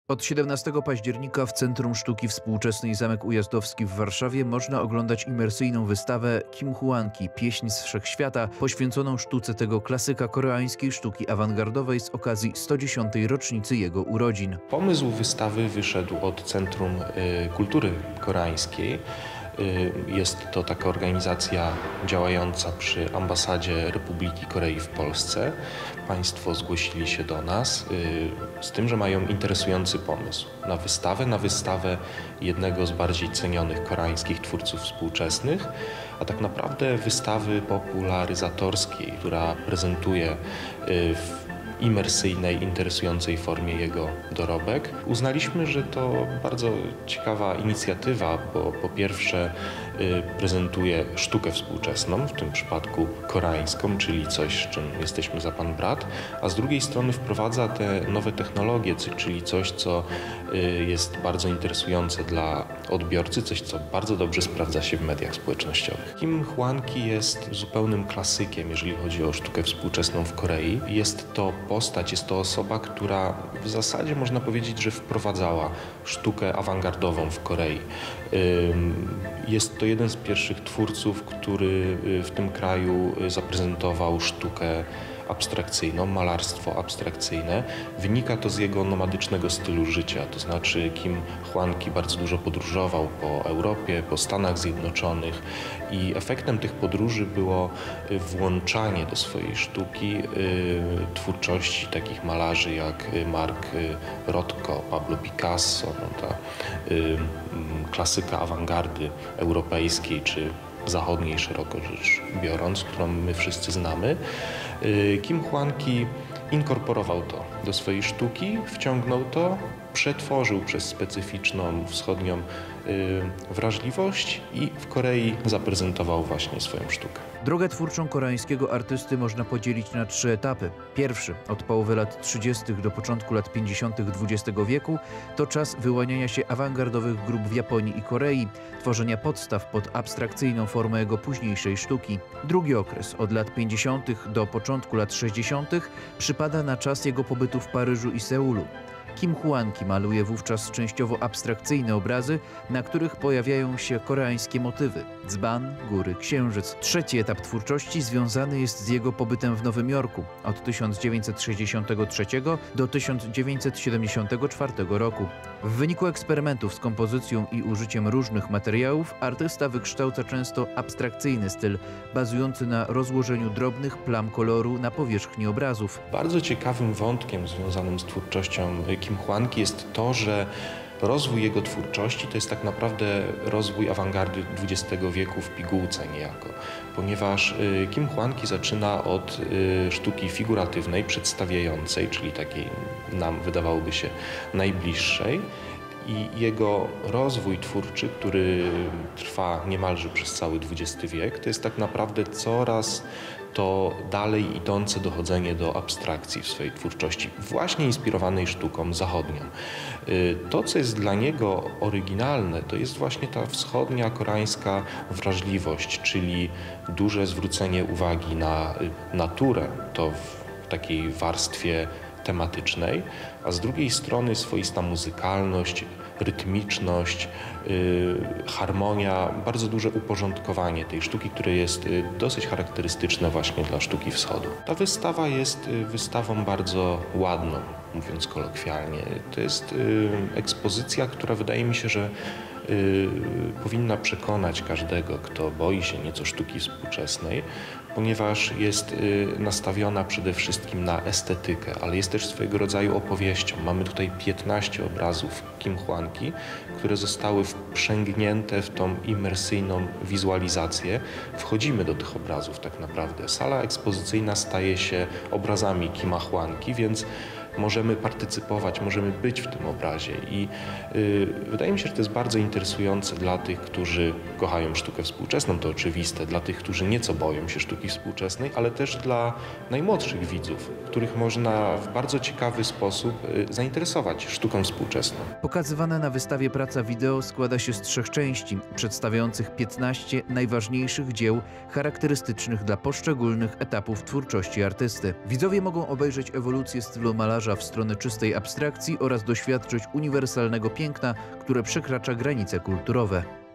Od 17 października w Centrum Sztuki Współczesnej Zamek Ujazdowski w Warszawie można oglądać imersyjną wystawę Kim Huanki – Pieśń z Wszechświata, poświęconą sztuce tego klasyka koreańskiej sztuki awangardowej z okazji 110. rocznicy jego urodzin. Pomysł wystawy wyszedł od Centrum Kultury Koreańskiej. Jest to taka organizacja działająca przy Ambasadzie Republiki Korei w Polsce. Państwo zgłosili się do nas z tym, że mają interesujący pomysł na wystawę jednego z bardziej cenionych koreańskich twórców współczesnych, a tak naprawdę wystawy popularyzatorskiej, która prezentuje w imersyjnej, interesującej formie jego dorobek. Uznaliśmy, że to bardzo ciekawa inicjatywa, bo po pierwsze prezentuje sztukę współczesną, w tym przypadku koreańską, czyli coś, z czym jesteśmy za pan brat, a z drugiej strony wprowadza te nowe technologie, czyli coś, co jest bardzo interesujące dla odbiorcy, coś, co bardzo dobrze sprawdza się w mediach społecznościowych. Kim Huanki jest zupełnym klasykiem, jeżeli chodzi o sztukę współczesną w Korei. Jest to postać, jest to osoba, która w zasadzie można powiedzieć, że wprowadzała sztukę awangardową w Korei. Jest to jeden z pierwszych twórców, który w tym kraju zaprezentował sztukę abstrakcyjną, malarstwo abstrakcyjne. Wynika to z jego nomadycznego stylu życia, to znaczy Kim Huanki bardzo dużo podróżował po Europie, po Stanach Zjednoczonych i efektem tych podróży było włączanie do swojej sztuki twórczości takich malarzy jak Mark Rothko, Pablo Picasso, ta klasyka awangardy europejskiej czy zachodniej szeroko rzecz biorąc, którą my wszyscy znamy. Kim Huanki inkorporował to do swojej sztuki, wciągnął to, przetworzył przez specyficzną wschodnią wrażliwość i w Korei zaprezentował właśnie swoją sztukę. Drogę twórczą koreańskiego artysty można podzielić na 3 etapy. Pierwszy, od połowy lat 30. do początku lat 50. XX wieku, to czas wyłaniania się awangardowych grup w Japonii i Korei, tworzenia podstaw pod abstrakcyjną formę jego późniejszej sztuki. Drugi okres, od lat 50. do początku lat 60., przypada na czas jego pobytu w Paryżu i Seulu. Kim Huanki maluje wówczas częściowo abstrakcyjne obrazy, na których pojawiają się koreańskie motywy – dzban, góry, księżyc. Trzeci etap twórczości związany jest z jego pobytem w Nowym Jorku od 1963 do 1974 roku. W wyniku eksperymentów z kompozycją i użyciem różnych materiałów artysta wykształca często abstrakcyjny styl, bazujący na rozłożeniu drobnych plam koloru na powierzchni obrazów. Bardzo ciekawym wątkiem związanym z twórczością Kim Huanki jest to, że rozwój jego twórczości to jest tak naprawdę rozwój awangardy XX wieku w pigułce niejako, ponieważ Kim Huanki zaczyna od sztuki figuratywnej, przedstawiającej, czyli takiej nam wydawałoby się najbliższej, i jego rozwój twórczy, który trwa niemalże przez cały XX wiek, to jest tak naprawdę coraz to dalej idące dochodzenie do abstrakcji w swojej twórczości, właśnie inspirowanej sztuką zachodnią. To, co jest dla niego oryginalne, to jest właśnie ta wschodnia koreańska wrażliwość, czyli duże zwrócenie uwagi na naturę, to w takiej warstwie tematycznej, a z drugiej strony swoista muzykalność, rytmiczność, harmonia, bardzo duże uporządkowanie tej sztuki, które jest dosyć charakterystyczne właśnie dla sztuki wschodu. Ta wystawa jest wystawą bardzo ładną, mówiąc kolokwialnie. To jest ekspozycja, która wydaje mi się, że powinna przekonać każdego, kto boi się nieco sztuki współczesnej, ponieważ jest nastawiona przede wszystkim na estetykę, ale jest też swojego rodzaju opowieścią. Mamy tutaj 15 obrazów Kim Huanki, które zostały wprzęgnięte w tą imersyjną wizualizację. Wchodzimy do tych obrazów tak naprawdę. Sala ekspozycyjna staje się obrazami Kima Huanki, więc możemy partycypować, możemy być w tym obrazie i wydaje mi się, że to jest bardzo interesujące dla tych, którzy kochają sztukę współczesną, to oczywiste, dla tych, którzy nieco boją się sztuki współczesnej, ale też dla najmłodszych widzów, których można w bardzo ciekawy sposób zainteresować sztuką współczesną. Pokazywana na wystawie praca wideo składa się z 3 części, przedstawiających 15 najważniejszych dzieł charakterystycznych dla poszczególnych etapów twórczości artysty. Widzowie mogą obejrzeć ewolucję stylu malarza podąża w stronę czystej abstrakcji oraz doświadczyć uniwersalnego piękna, które przekracza granice kulturowe.